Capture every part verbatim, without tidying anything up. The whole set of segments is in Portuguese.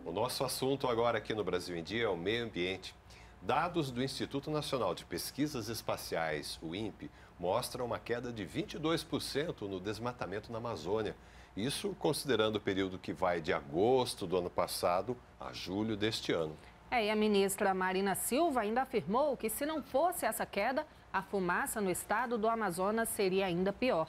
O nosso assunto agora aqui no Brasil em Dia é o meio ambiente. Dados do Instituto Nacional de Pesquisas Espaciais, o INPE, mostram uma queda de vinte e dois por cento no desmatamento na Amazônia. Isso considerando o período que vai de agosto do ano passado a julho deste ano. É, e a ministra Marina Silva ainda afirmou que se não fosse essa queda, a fumaça no estado do Amazonas seria ainda pior.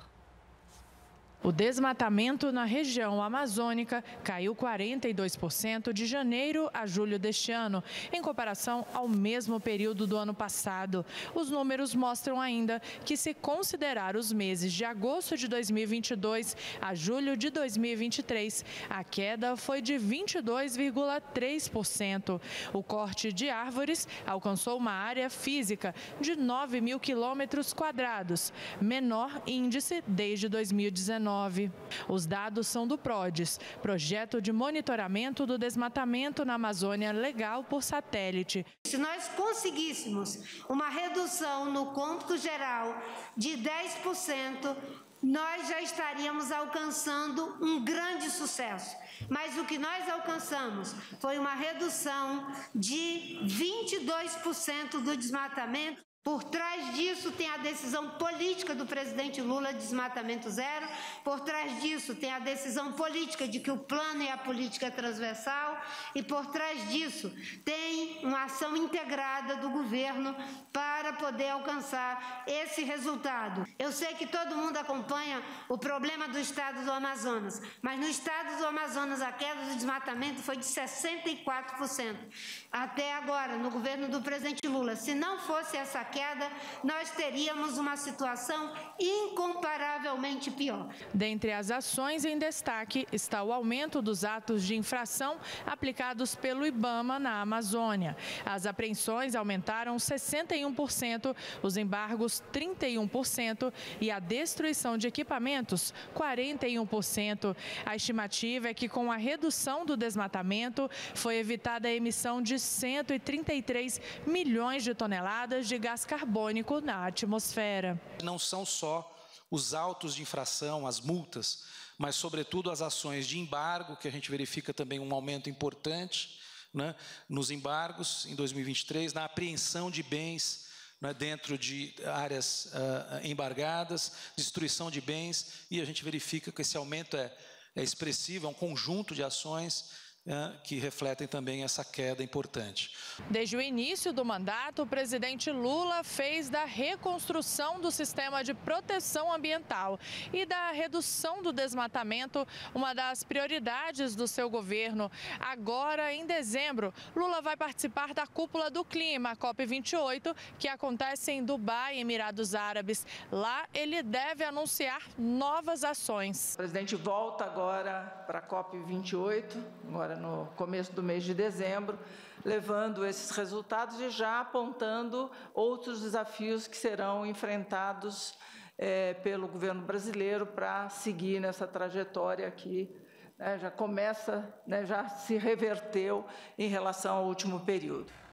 O desmatamento na região amazônica caiu quarenta e dois por cento de janeiro a julho deste ano, em comparação ao mesmo período do ano passado. Os números mostram ainda que, se considerar os meses de agosto de dois mil e vinte e dois a julho de dois mil e vinte e três, a queda foi de vinte e dois vírgula três por cento. O corte de árvores alcançou uma área física de nove mil quilômetros quadrados, menor índice desde dois mil e dezenove. Os dados são do PRODES, Projeto de Monitoramento do Desmatamento na Amazônia Legal por Satélite. Se nós conseguíssemos uma redução no cômputo geral de dez por cento, nós já estaríamos alcançando um grande sucesso. Mas o que nós alcançamos foi uma redução de vinte e dois por cento do desmatamento. Por trás disso tem a decisão política do presidente Lula de desmatamento zero, por trás disso tem a decisão política de que o plano e a política é transversal e por trás disso tem uma ação integrada do governo para poder alcançar esse resultado. Eu sei que todo mundo acompanha o problema do estado do Amazonas, mas no estado do Amazonas a queda do desmatamento foi de sessenta e quatro por cento. Até agora, no governo do presidente Lula, se não fosse essa queda, nós teríamos uma situação incomparavelmente pior. Dentre as ações em destaque está o aumento dos atos de infração aplicados pelo IBAMA na Amazônia. As apreensões aumentaram sessenta e um por cento, os embargos trinta e um por cento e a destruição de equipamentos quarenta e um por cento. A estimativa é que, com a redução do desmatamento, foi evitada a emissão de cento e trinta e três milhões de toneladas de gás carbônico na atmosfera. Não são só os autos de infração, as multas, mas sobretudo as ações de embargo, que a gente verifica também um aumento importante, né, nos embargos em dois mil e vinte e três, na apreensão de bens, né, dentro de áreas uh, embargadas, destruição de bens, e a gente verifica que esse aumento é, é expressivo, é um conjunto de ações que refletem também essa queda importante. Desde o início do mandato, o presidente Lula fez da reconstrução do sistema de proteção ambiental e da redução do desmatamento uma das prioridades do seu governo. Agora, em dezembro, Lula vai participar da Cúpula do Clima, a COP vinte e oito, que acontece em Dubai, Emirados Árabes. Lá, ele deve anunciar novas ações. O presidente volta agora para a COP vinte e oito, agora no começo do mês de dezembro, levando esses resultados e já apontando outros desafios que serão enfrentados é, pelo governo brasileiro para seguir nessa trajetória que né, já começa, né, já se reverteu em relação ao último período.